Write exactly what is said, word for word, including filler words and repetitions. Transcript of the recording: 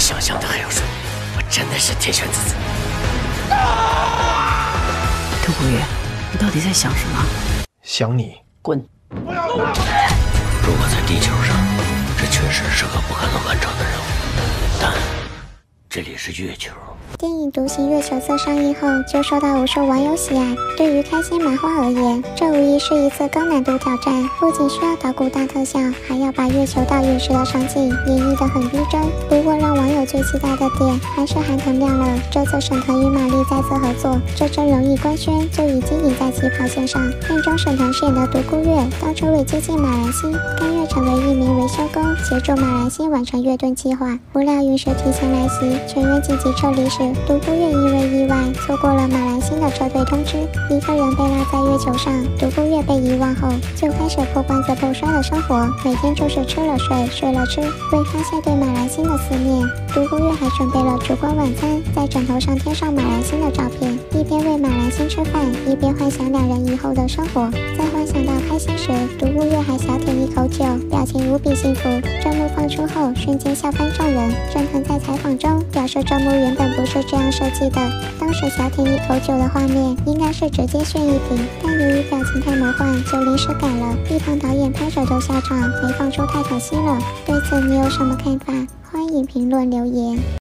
想象的还要顺，我真的是天选之子。 杜古月，你到底在想什么？ 想你。 滚！ 如果在地球上，这确实是个不可能完成的任务，但这里是月球。 电影《独行月球色》上映后就受到无数网友喜爱。对于开心麻花而言，这无疑是一次高难度挑战，不仅需要捣鼓大特效，还要把月球到陨石的场景演绎得很逼真。不过让网友最期待的点还是韩藤亮了。这次沈腾与马丽再次合作，这阵容一官宣就已经赢在起跑线上。片中沈腾饰演的独孤月，当初为接近马兰星，甘愿成为一名维修工，协助马兰星完成月盾计划。不料陨石提前来袭，全员紧急撤离时，独孤月因为意外错过了马兰星的撤退通知，一个人被落在月球上。独孤月被遗忘后，就开始破罐子破摔的生活，每天就是吃了睡，睡了吃。为发泄对马兰星的思念，独孤月还准备了烛光晚餐，在枕头上贴上马兰星的照片，一边为马兰星吃饭，一边幻想两人以后的生活。在幻想到开心时，独孤月还小舔一口酒，表情无比幸福。这幕放出后，瞬间笑翻众人。沈腾在采访中表示，这幕原本不是这样设计的，当时小舔一口酒的画面应该是直接炫一瓶，但由于表情太魔幻，就临时改了。一旁导演拍手都笑场，没放出太可惜了。对此你有什么看法？欢迎评论留言。